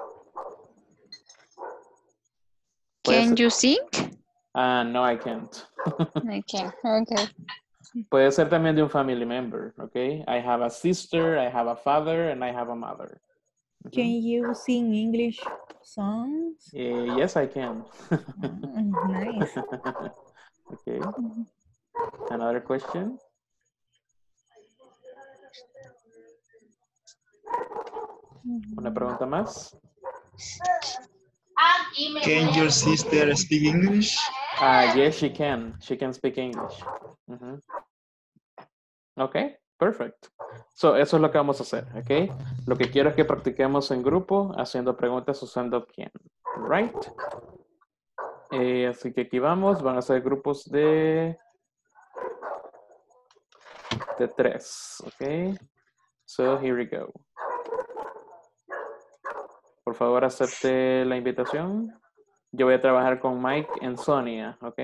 Can you sing? Ah, no, I can't. I can. Okay. Puede ser también de un family member, ok? I have a sister, I have a father, and I have a mother. Can you sing English songs? Eh, yes, I can. Mm, nice. Okay. Another question? ¿Una pregunta más? Can your sister speak English? Ah, yes, she can. She can speak English. Uh-huh. Ok, perfect. So, eso es lo que vamos a hacer, ok? Lo que quiero es que practiquemos en grupo haciendo preguntas usando can. Right? Eh, así que aquí vamos. Van a ser grupos de de tres, ok? So, here we go. Por favor, acepte la invitación. Yo voy a trabajar con Mike en Sonia, ¿ok?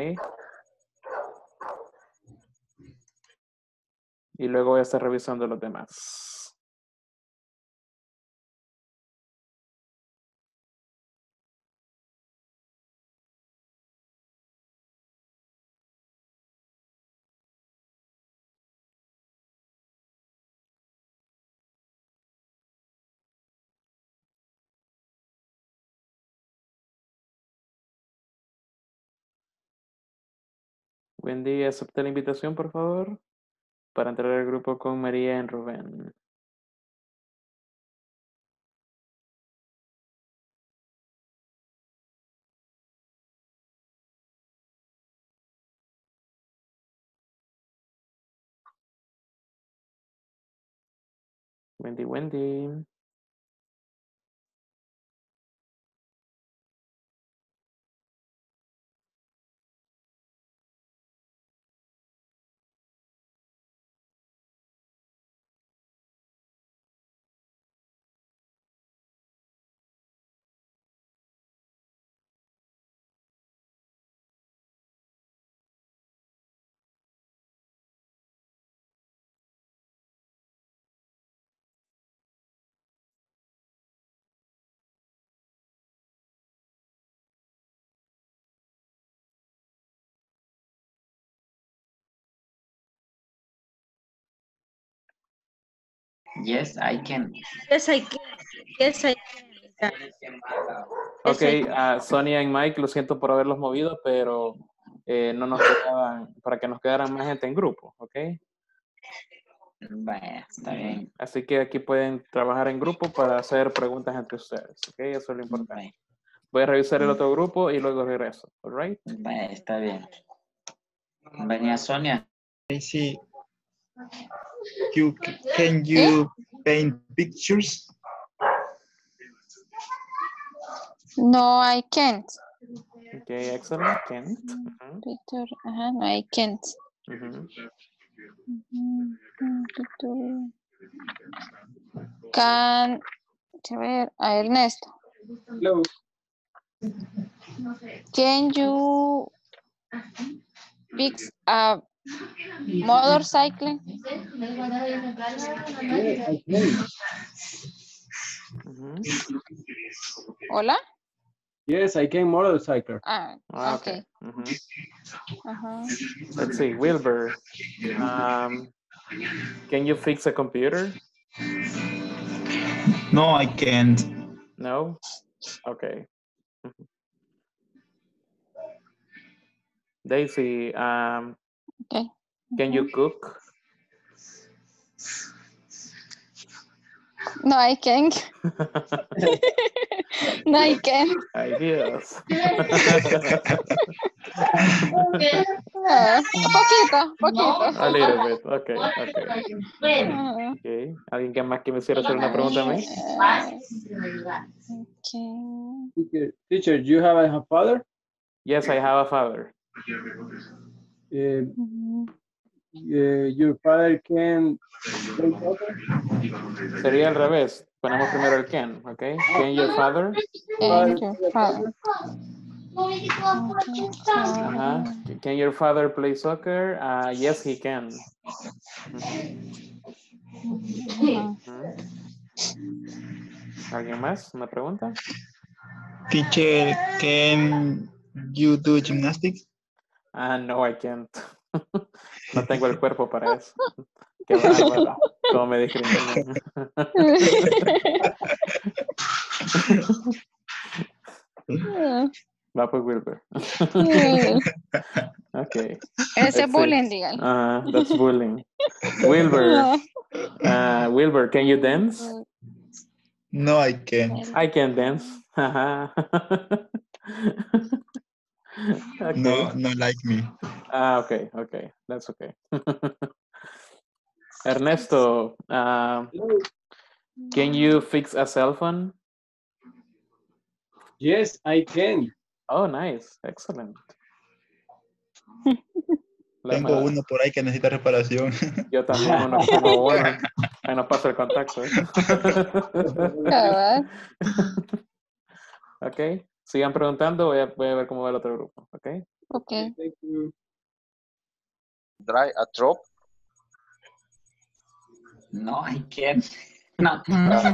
Y luego voy a estar revisando los demás. Wendy, acepta la invitación, por favor, para entrar al grupo con María y Rubén. Wendy, Wendy. Yes, I can. Yes, I can. Yes, I can. Ok, uh, Sonia y Mike, lo siento por haberlos movido, pero eh, no nos quedaban, para que nos quedaran más gente en grupo, ¿ok? Vaya, está bien. Así que aquí pueden trabajar en grupo para hacer preguntas entre ustedes, ¿ok? Eso es lo importante. Voy a revisar el otro grupo y luego regreso, ¿all right? Vaya, está bien. Venía Sonia. Sí. You, can you paint pictures? No, I can't. Okay, excellent. Can't. Uh-huh. Victor, ajá, no, I can't. Uh-huh. Can, a ver, a Ernesto. Hello. Can you fix a motorcycle? Yes, I can. Uh-huh. Hola? Yes, I can motorcycle. Ah, Ah, okay. okay. Uh-huh. Uh-huh. Let's see, Wilbur. Um, can you fix a computer? No, I can't. No? Okay. Uh-huh. Daisy, um, okay. Can you cook? No, I can't. No, I can't. Ideas. Ah, poquito, poquito. A little bit. Okay, okay. Uh, Okay. ¿Alguien que más que me quisiera hacer una pregunta a mí? okay. Teacher, teacher, do you have a father? Yes, I have a father. Uh, uh, your father can play soccer? Sería al revés. Ponemos primero el can, okay? Can your father? Can your father? Uh-huh. Can your father play soccer? Uh, yes, he can. Uh-huh. Uh-huh. ¿Alguien más? ¿Una pregunta? Teacher, can you do gymnastics? Ah, no, I can't. No tengo el cuerpo para eso. Qué bárbaro. Cómo me discriminan. Va pues Wilbur. Okay. Ese es bullying, digan. Uh, that's bullying. Wilbur. Uh, Wilbur, can you dance? No, I can't. I can dance. Okay. No, not like me. Ah, okay, okay. That's okay. Ernesto, uh, can you fix a cell phone? Yes, I can. Oh, nice. Excellent. Tengo uno por ahí que necesita reparación. Yo también uno, tengo uno. Ahí nos pasa el contacto. ¿eh? Ok. Sigan preguntando. Voy a, voy a ver cómo va el otro grupo. Ok. Ok. Thank you. Drive a truck. No, I can't. No.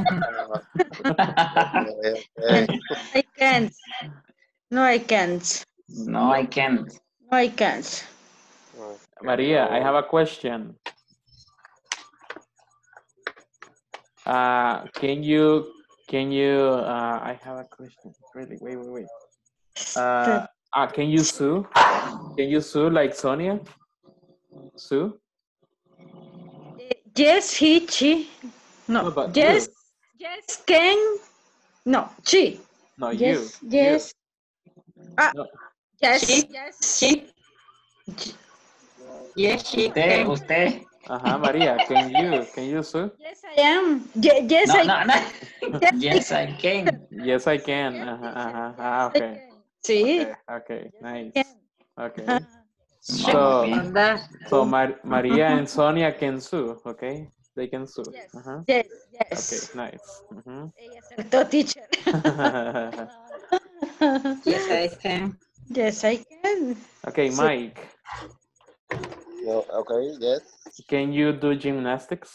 I can't. No, I can't. No, I can't. No, I can't. Maria, I have a question. Uh, can you, can you, uh, I have a question. Really, wait, wait, wait. Uh, uh, can you sue? Can you sue like Sonia? Sue? Yes, he, she. No, No, but yes, you. yes, can. No, she. No, Yes, you. yes. Ah, No. yes, She, yes. she. Yes, she Usted, can. usted. Ajá, María, can you, can you sue? Yes, I am. Ye- yes, No, I no, no. Yes, Yes, I can. Yes, I can. Ajá, ajá. Ah, I okay. can. Sí. Okay, okay, nice. can. Okay. Vamos So, bien. so Mar Maria and Sonia can sue, okay? They can sue. Yes, Uh-huh. yes, Okay, yes. nice. Mhm. Ella acertó, teacher. Yes, I can. Yes, I can. Okay, Sí. Mike, No, okay, yes. can you do gymnastics?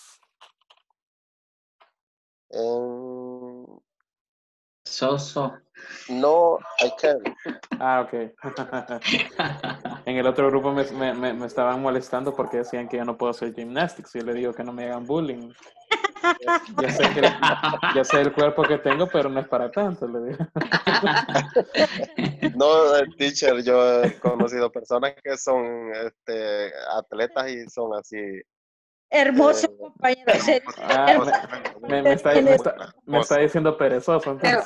Um, So, so. no, I can't. Ah, okay. En el otro grupo me, me, me, me estaban molestando porque decían que yo no puedo hacer gymnastics. Yo le digo que no me hagan bullying. Yo sé que yo sé el cuerpo que tengo, pero no es para tanto, le digo. No, eh, teacher, yo he conocido personas que son este, atletas y son así. Hermoso, eh, compañero. Se dice Ah, hermoso. me, me, me está, me, está, me está diciendo perezoso, entonces.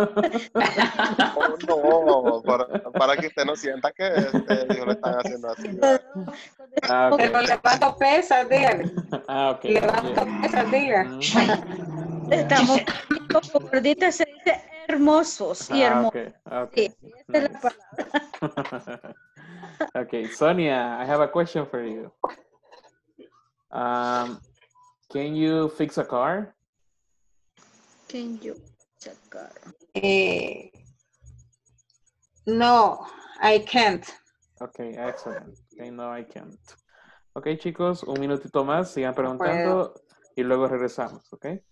No, no, para, para que usted no sienta que este, Dios le están haciendo así. ¿verdad? Ah, okay. Pero levanto pesas, dígale. Ah, okay. Levanto Yeah. pesas, diga. Estamos como gorditas, se dice hermosos y Ah, hermosos. okay. Okay. Sí, esa es la Nice. palabra. Okay, Sonia, I have a question for you. Um, can you fix a car? Can you sacar? Eh, no, I can't. Okay, excellent. Okay, no, I can't. Okay, chicos, un minutito más, sigan puedo. preguntando y luego regresamos, okay?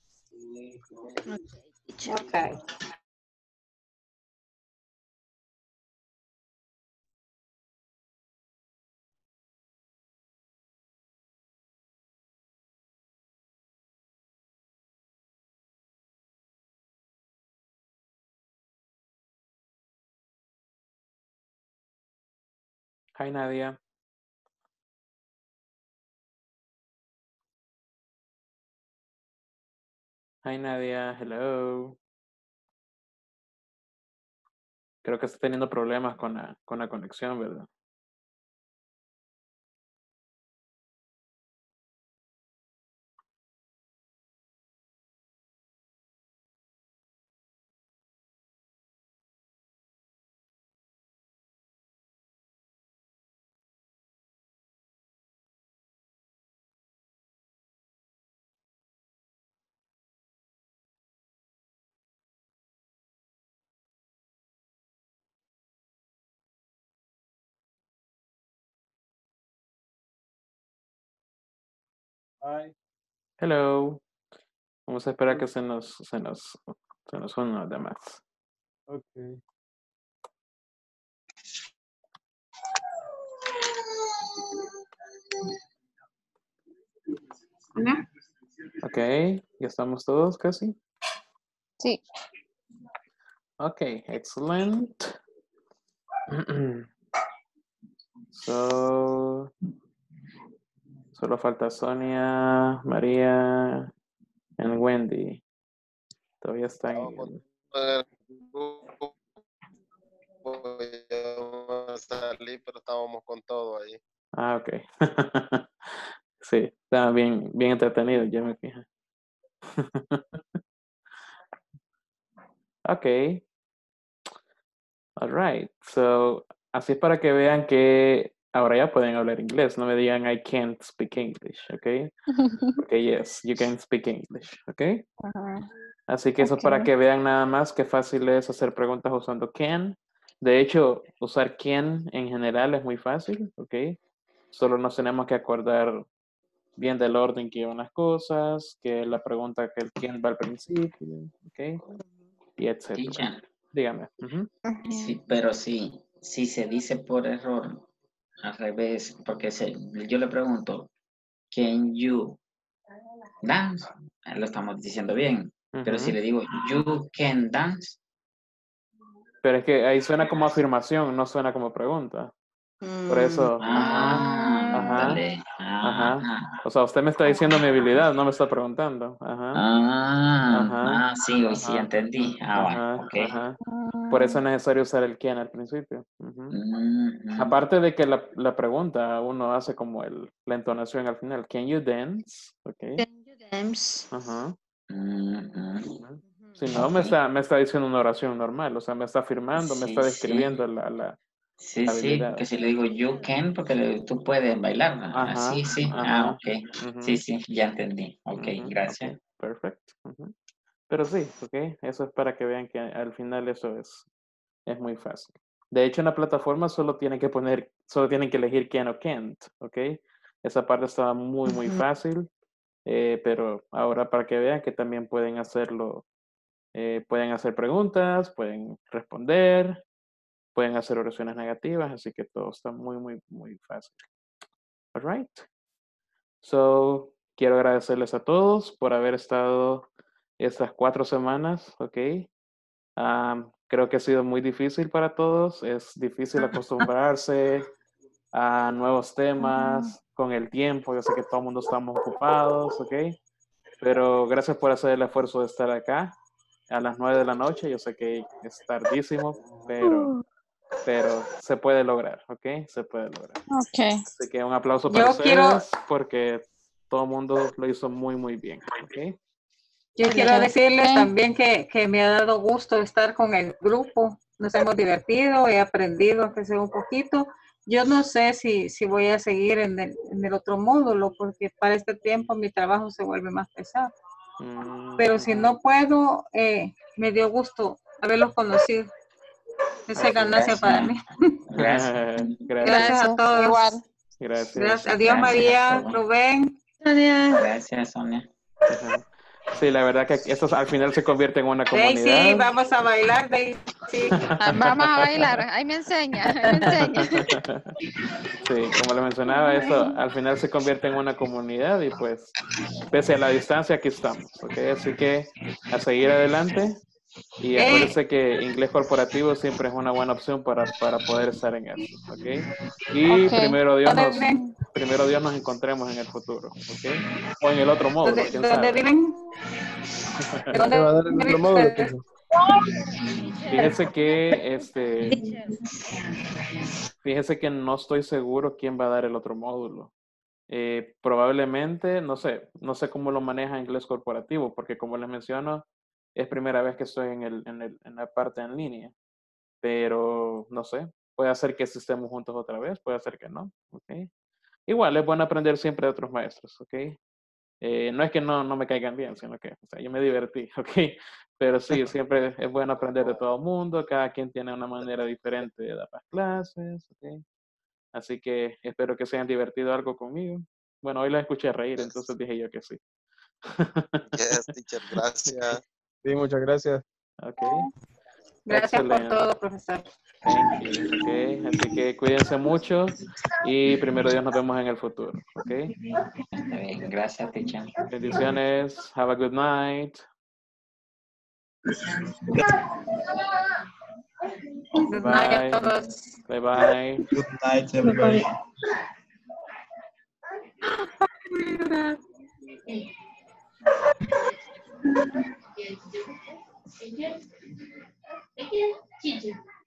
Okay. Hi, Nadia. Hi, Nadia. Hello. Creo que está teniendo problemas con la, con la conexión, ¿verdad? Hi. Hello. Vamos a esperar que se nos, se nos, se nos una de más. Okay. ¿No? Ok, ya estamos todos casi. Sí. Ok, excellent. So, solo falta Sonia, María y Wendy. Todavía están en... Salí, pero estábamos con todo ahí. Ah, ok. Sí, está bien, bien entretenido, ya me fijé. Ok. All right. So, así es para que vean que ahora ya pueden hablar inglés. No me digan I can't speak English, ¿ok? Porque yes, you can speak English, ¿ok? Ajá. Así que eso Ok. para que vean nada más qué fácil es hacer preguntas usando can. De hecho, usar can en general es muy fácil, ¿ok? Solo nos tenemos que acordar bien del orden que llevan las cosas, que la pregunta que el can va al principio, ¿ok? Y etcétera. Teacher. Dígame. Ujú. Sí, pero sí, si se dice por error, al revés, porque se, yo le pregunto, can you dance? Ah, lo estamos diciendo bien, pero si Ujú. le digo, you can dance, Pero es que ahí suena como afirmación, no suena como pregunta. Por eso, Ah, ajá, dale. ajá. Ah, O sea, usted me está diciendo mi habilidad, no me está preguntando. Ajá, ah, ajá, ah, sí, hoy sí ajá, entendí. Ah, va, ajá, ok. ajá. Por eso es necesario usar el can al principio. Ujú. Mhm. Aparte de que la, la pregunta uno hace como el, la entonación al final. Can you dance? Ok. Can you dance? Ajá. Mhm. Ujú. Si no, me Ok. está, me está diciendo una oración normal, o sea, me está afirmando, me Sí, está sí. describiendo la, la, Sí, la sí, habilidad. que si le digo you can, porque le- tú puedes bailar. ¿No? Ajá, Así, sí. Ah, ajá. ok. Ujú, Sí, sí, ya entendí. Ok, ujú, gracias. ok, perfecto. Ujú. Pero sí, ok, eso es para que vean que al final eso es, es muy fácil. De hecho, en la plataforma solo tienen que poner, solo tienen que elegir can o can't, ok. Esa parte estaba muy, muy fácil, eh, pero ahora para que vean que también pueden hacerlo, eh, pueden hacer preguntas, pueden responder, pueden hacer oraciones negativas, así que todo está muy, muy, muy fácil. All right. So, quiero agradecerles a todos por haber estado estas cuatro semanas, ¿ok? Am, creo que ha sido muy difícil para todos. Es difícil acostumbrarse a nuevos temas con el tiempo. Yo sé que todo el mundo estamos ocupados, ¿ok? Pero gracias por hacer el esfuerzo de estar acá a las nueve de la noche. Yo sé que es tardísimo, pero, pero se puede lograr, ¿ok? Se puede lograr. Ok. Así que un aplauso para Yo quiero, ustedes porque todo el mundo lo hizo muy, muy bien, ¿ok? yo quiero decirles Ok. también que, que me ha dado gusto estar con el grupo. Nos hemos divertido, he aprendido a crecer un poquito. Yo no sé si, si voy a seguir en el, en el otro módulo, porque para este tiempo mi trabajo se vuelve más pesado. Mm, Pero si ujú. no puedo, eh, me dio gusto haberlos conocido. Esa es Así ganancia es. para mí. Gracias. Gracias Gracias. a todos. Igual. Gracias. Gracias. Adiós, Gracias a María, todos. Rubén. Gracias, Sonia. Ajá. Sí, la verdad que esto al final se convierte en una Daisy, comunidad. vamos a bailar, Daisy. Ah, vamos a bailar. Ahí me enseña. Ahí me enseña. Sí, como les mencionaba, esto al final se convierte en una comunidad y pues, pese a la distancia, aquí estamos, ¿ok? Así que a seguir adelante y Eh, acuérdense que inglés corporativo siempre es una buena opción para, para poder estar en eso, ¿ok? Y Ok. primero Dios ¿Dónde nos, viven? primero Dios nos encontremos en el futuro, ¿ok? O en el otro módulo, ¿Dónde, quién dónde sabe. viven? ¿Qué va a dar el ¿Dónde otro viven módulo, ustedes? teacher? Fíjese que este, Teacher. fíjese que no estoy seguro quién va a dar el otro módulo. Eh, probablemente, no sé, no sé cómo lo maneja inglés corporativo, porque como les menciono, es primera vez que estoy en, el, en, el, en la parte en línea, pero no sé, puede ser que estemos juntos otra vez, puede ser que no, ¿ok? Igual es bueno aprender siempre de otros maestros, ¿ok? Eh, no es que no, no me caigan bien, sino que o sea, yo me divertí, ¿ok? Pero sí, siempre es bueno aprender de todo el mundo, cada quien tiene una manera diferente de dar las clases, ¿ok? Así que espero que se hayan divertido algo conmigo. Bueno, hoy la escuché reír, entonces dije yo que sí. Yes, teacher, gracias. Sí, muchas gracias. Ok, Gracias por excelente. todo, profesor. Thank you. Ok, así que cuídense mucho y primero Dios nos vemos en el futuro. Ok, Está bien. Gracias, teacher. bendiciones. Have a good night. Good night a Bye. todos. Bye bye. Good night, everybody. Teacher, teacher, teacher.